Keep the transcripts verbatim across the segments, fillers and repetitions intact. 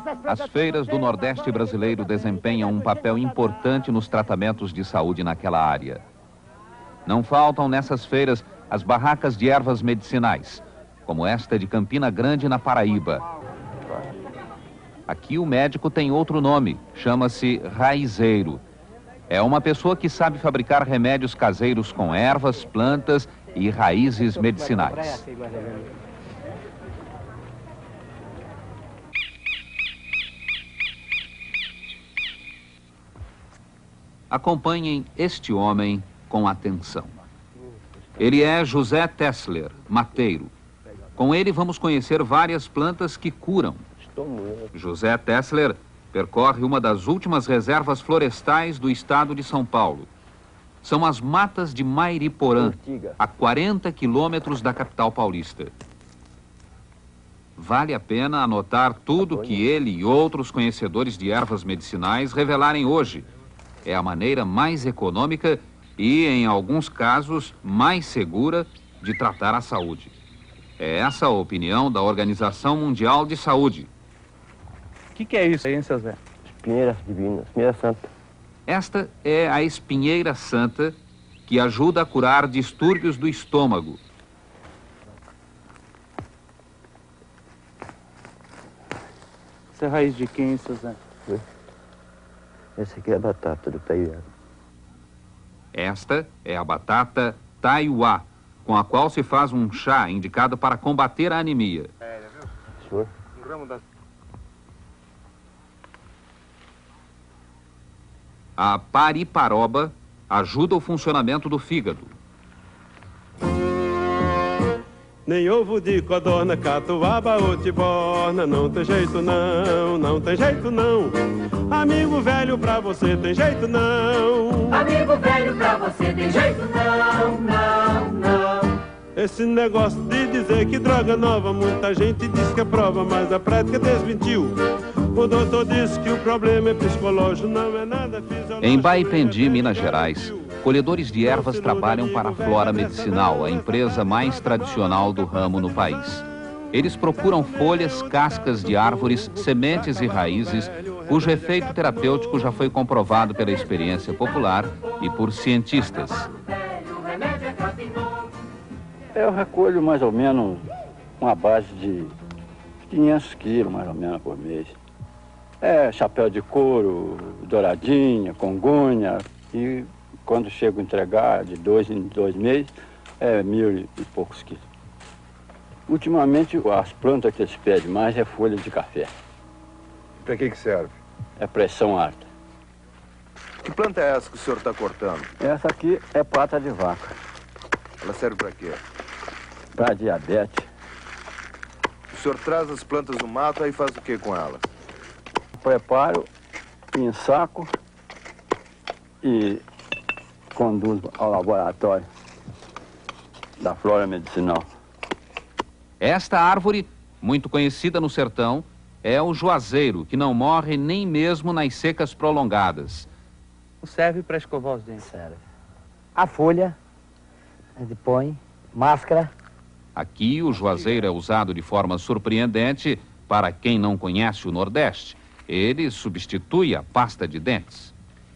As feiras do Nordeste brasileiro desempenham um papel importante nos tratamentos de saúde naquela área. Não faltam nessas feiras as barracas de ervas medicinais, como esta de Campina Grande, na Paraíba. Aqui o médico tem outro nome, chama-se raizeiro. É uma pessoa que sabe fabricar remédios caseiros com ervas, plantas e raízes medicinais. Acompanhem este homem com atenção. Ele é José Tessler, mateiro. Com ele vamos conhecer várias plantas que curam. José Tessler percorre uma das últimas reservas florestais do estado de São Paulo. São as matas de Mairiporã, a quarenta quilômetros da capital paulista. Vale a pena anotar tudo que ele e outros conhecedores de ervas medicinais revelarem hoje. É a maneira mais econômica e, em alguns casos, mais segura de tratar a saúde. É essa a opinião da Organização Mundial de Saúde. O que, que é isso aí, seu Zé? Espinheira divina, espinheira santa. Esta é a espinheira santa, que ajuda a curar distúrbios do estômago. Essa é a raiz de quem, seu Zé? Essa aqui é a batata do taiuá. Esta é a batata taiuá, com a qual se faz um chá indicado para combater a anemia. É, viu? Um gramo da... A pariparoba ajuda o funcionamento do fígado. Nem ovo de codorna, catuaba ou tiborna, não tem jeito não, não tem jeito não. Amigo velho, pra você tem jeito não. Amigo velho, pra você tem jeito não, não, não. Esse negócio de dizer que droga nova, muita gente diz que é prova, mas a prática desmentiu. O doutor disse que o problema é psicológico, não é nada fisiológico. Em Baipendi, Minas Gerais, colhedores de ervas trabalham para a Flora Medicinal, a empresa mais tradicional do ramo no país. Eles procuram folhas, cascas de árvores, sementes e raízes, cujo efeito terapêutico já foi comprovado pela experiência popular e por cientistas. Eu recolho mais ou menos uma base de quinhentos quilos, mais ou menos, por mês. É chapéu de couro, douradinha, congonha, e quando chego a entregar de dois em dois meses, é mil e poucos quilos. Ultimamente, as plantas que eles pedem mais é folha de café. Para que que serve? É pressão alta. Que planta é essa que o senhor está cortando? Essa aqui é pata de vaca. Ela serve para quê? Para diabetes. O senhor traz as plantas do mato, aí faz o que com elas? Preparo em saco e conduzo ao laboratório da Flora Medicinal. Esta árvore, muito conhecida no sertão, é o juazeiro, que não morre nem mesmo nas secas prolongadas. Serve para escovar os dentes. Serve. A folha, a gente põe, máscara. Aqui o juazeiro é usado de forma surpreendente para quem não conhece o Nordeste. Ele substitui a pasta de dentes.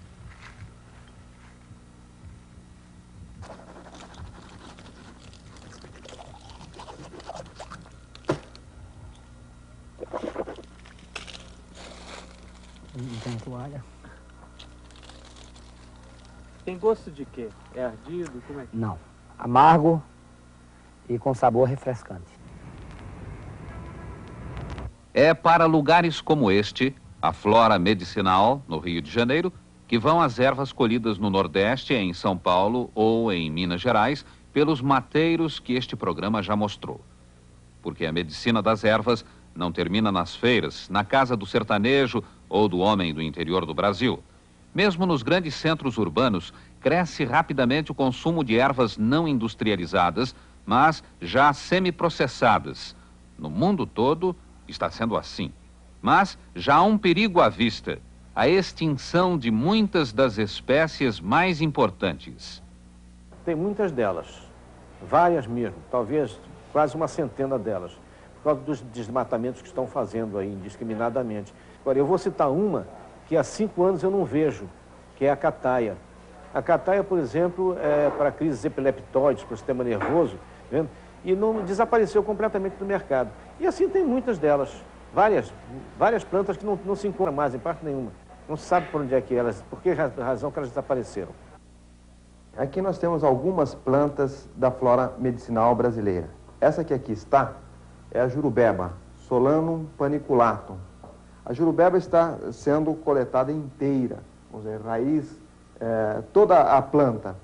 Não tem toalha. Tem gosto de quê? É ardido? Como é que... Não. Amargo e com sabor refrescante. É para lugares como este, a Flora Medicinal, no Rio de Janeiro, que vão as ervas colhidas no Nordeste, em São Paulo ou em Minas Gerais, pelos mateiros que este programa já mostrou. Porque a medicina das ervas não termina nas feiras, na casa do sertanejo ou do homem do interior do Brasil. Mesmo nos grandes centros urbanos, cresce rapidamente o consumo de ervas não industrializadas, mas já semiprocessadas. No mundo todo, está sendo assim. Mas já há um perigo à vista, a extinção de muitas das espécies mais importantes. Tem muitas delas, várias mesmo, talvez quase uma centena delas, por causa dos desmatamentos que estão fazendo aí indiscriminadamente. Agora, eu vou citar uma que há cinco anos eu não vejo, que é a cataia. A cataia, por exemplo, é para crises epileptóides, para o sistema nervoso, né? E não desapareceu completamente do mercado. E assim tem muitas delas, várias, várias plantas que não, não se encontram mais em parte nenhuma. Não se sabe por onde é que elas, por que razão que elas desapareceram. Aqui nós temos algumas plantas da flora medicinal brasileira. Essa que aqui está é a jurubeba, Solanum paniculatum. A jurubeba está sendo coletada inteira, vamos dizer, raiz, é, toda a planta.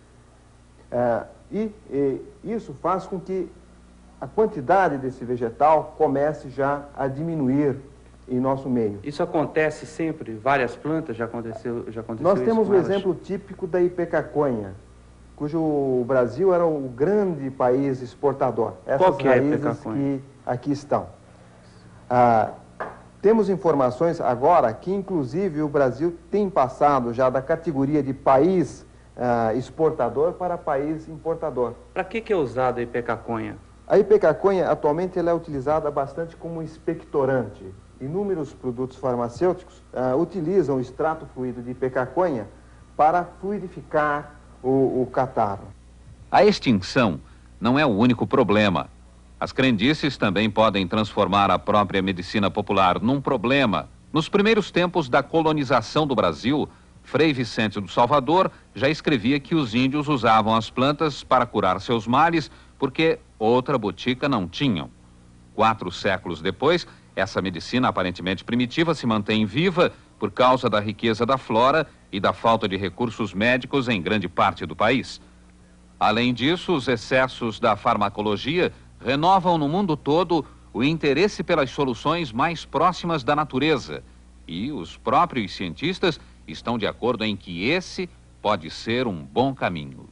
É, e, e isso faz com que a quantidade desse vegetal comece já a diminuir em nosso meio. Isso acontece sempre? Várias plantas já aconteceu, já aconteceu Nós temos isso o com elas? exemplo típico da ipecaconha, cujo o Brasil era o grande país exportador. Essas Qual que é a raízes ipecaconha? que aqui estão. Ah, temos informações agora que, inclusive, o Brasil tem passado já da categoria de país ah, exportador para país importador. Para que, que é usada a ipecaconha? A ipecaconha, atualmente, ela é utilizada bastante como expectorante. Inúmeros produtos farmacêuticos ah, utilizam o extrato fluido de ipecaconha para fluidificar o, o catarro. A extinção não é o único problema. As crendices também podem transformar a própria medicina popular num problema. Nos primeiros tempos da colonização do Brasil, Frei Vicente do Salvador já escrevia que os índios usavam as plantas para curar seus males porque outra botica não tinham. Quatro séculos depois, essa medicina aparentemente primitiva se mantém viva por causa da riqueza da flora e da falta de recursos médicos em grande parte do país. Além disso, os excessos da farmacologia renovam no mundo todo o interesse pelas soluções mais próximas da natureza. E os próprios cientistas estão de acordo em que esse pode ser um bom caminho.